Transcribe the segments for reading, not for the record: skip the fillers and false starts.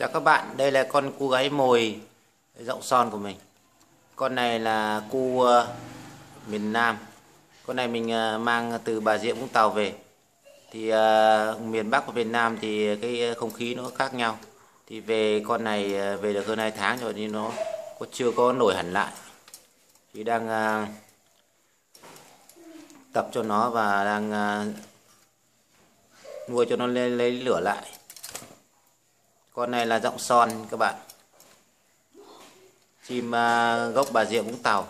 Chào các bạn, đây là con cu gáy mồi giọng son của mình. Con này là cu miền Nam. Con này mình mang từ Bà Rịa Vũng Tàu về. Thì miền Bắc và miền Nam thì cái không khí nó khác nhau. Thì về con này về được hơn 2 tháng rồi nhưng nó chưa có nổi hẳn lại. Thì đang tập cho nó và đang nuôi cho nó lên lấy lửa lại. Con này là giọng son các bạn. Chim gốc Bà Rịa Vũng Tàu.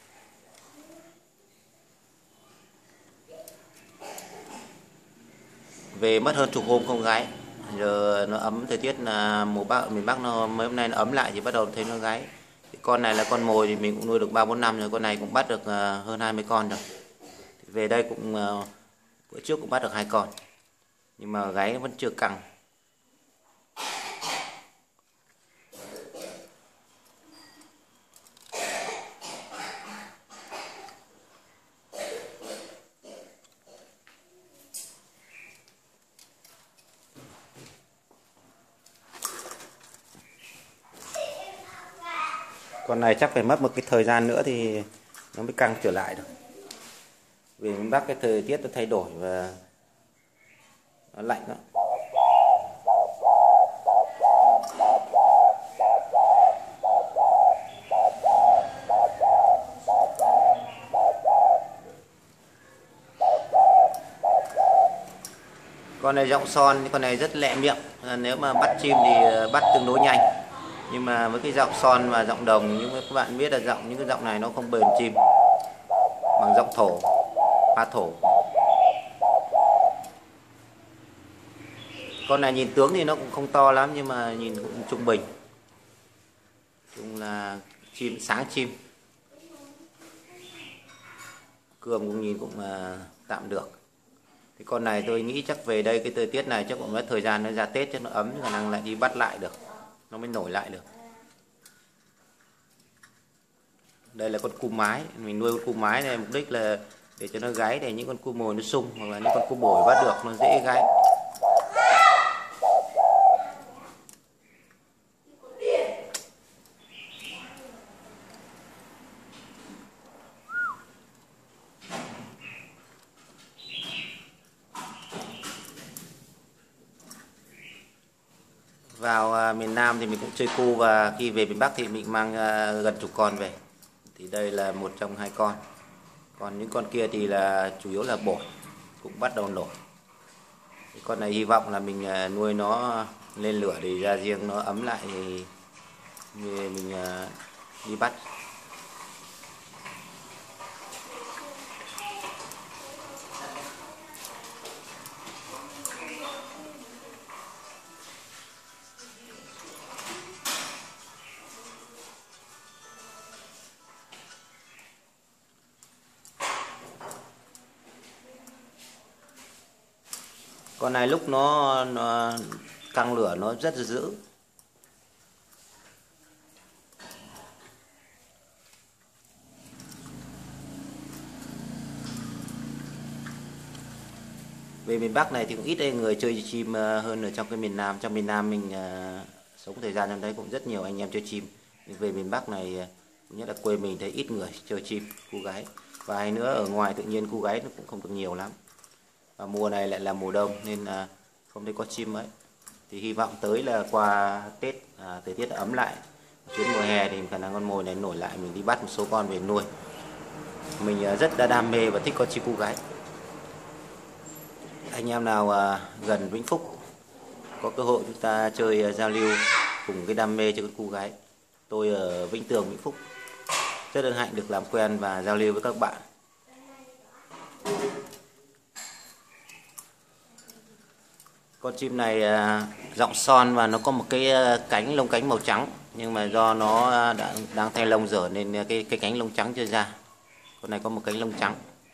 Về mất hơn chục hôm không gáy. Giờ nó ấm, thời tiết là miền Bắc nó mấy hôm nay nó ấm lại thì bắt đầu thấy nó gáy. Thì con này là con mồi thì mình cũng nuôi được 3-4 năm rồi, con này cũng bắt được hơn 20 con rồi. Thì về đây cũng bữa trước cũng bắt được 2 con. Nhưng mà gáy vẫn chưa căng. Con này chắc phải mất một cái thời gian nữa thì nó mới căng trở lại được. Vì miền Bắc cái thời tiết nó thay đổi và nó lạnh đó. Con này giọng son, con này rất lẹ miệng. Nếu mà bắt chim thì bắt tương đối nhanh. Nhưng mà với cái giọng son và giọng đồng, nhưng mà các bạn biết là những cái giọng này nó không bền chim bằng giọng thổ, pha thổ. Con này nhìn tướng thì nó cũng không to lắm nhưng mà nhìn cũng trung bình. Chung là chim sáng chim. Cườm cũng nhìn cũng tạm được. Thì con này tôi nghĩ chắc về đây cái thời tiết này chắc cũng mất thời gian nó ra Tết cho nó ấm, khả năng lại đi bắt lại được, nó mới nổi lại được. Đây là con cu mái, mình nuôi con cu mái này mục đích là để cho nó gáy, để những con cu mồi nó sung, hoặc là những con cu bổi bắt được nó dễ gáy. Vào miền Nam thì mình cũng chơi cu, và khi về miền Bắc thì mình mang gần chục con về. Thì đây là một trong 2 con. Còn những con kia thì là chủ yếu là bổi, cũng bắt đầu nổi. Cái con này hy vọng là mình nuôi nó lên lửa để ra riêng nó ấm lại thì mình đi bắt. Con này lúc nó căng lửa nó rất là dữ. Về miền Bắc này thì cũng ít người chơi chim hơn ở trong cái miền Nam. Trong miền Nam mình sống thời gian trong đấy cũng rất nhiều anh em chơi chim. Về miền Bắc này, nhất là quê mình thấy ít người chơi chim, cu gáy. Và hay nữa ở ngoài tự nhiên cu gáy nó cũng không được nhiều lắm. Và mùa này lại là mùa đông nên không thấy có chim ấy. Thì hy vọng tới là qua Tết thời tiết ấm lại, chuyến mùa hè thì khả năng con mồi này nổi lại, mình đi bắt một số con về nuôi. Mình rất là đam mê và thích con chim cu gáy. Anh em nào gần Vĩnh Phúc có cơ hội chúng ta chơi giao lưu cùng cái đam mê cho con cu gáy. Tôi ở Vĩnh Tường, Vĩnh Phúc rất hân hạnh được làm quen và giao lưu với các bạn. Con chim này giọng son và nó có một cái lông cánh màu trắng, nhưng mà do nó đang thay lông dở nên cái cánh lông trắng chưa ra. Con này có một cánh lông trắng.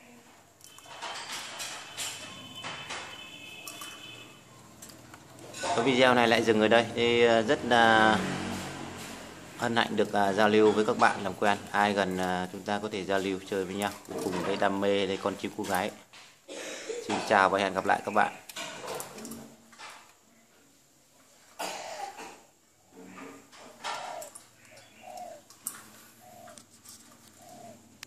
Cái video này lại dừng ở đây. Thì rất là hân hạnh được giao lưu với các bạn, làm quen. Ai gần chúng ta có thể giao lưu chơi với nhau cùng cái đam mê đây con chim cu gáy. Xin chào và hẹn gặp lại các bạn.